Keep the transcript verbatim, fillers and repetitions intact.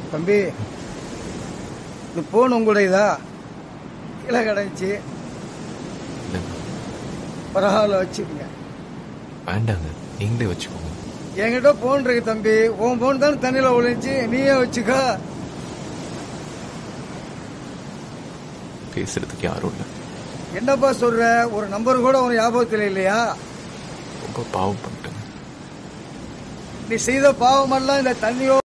தம்பி, இந்த போன் உங்களுடையதா? கீழே கிடந்துச்சு, பரவாயில்ல வச்சுக்கோங்க. வேண்டாங்க, நீங்களே வச்சுக்கோங்க. என்கிட்ட போன் இருக்கு தம்பி, உன் போன் தான் தண்ணியில ஒழிச்சு, நீயே வச்சுக்க. பேசுறதுக்கு யாரும் இல்லை. என்னப்பா சொல்ற? ஒரு நம்பர் கூட உன் ஞாபகத்தில் இல்லையா? ரொம்ப பாவம் பண்ணிட்டேன். நீ செய்த பாவமெல்லாம் இந்த தண்ணியோ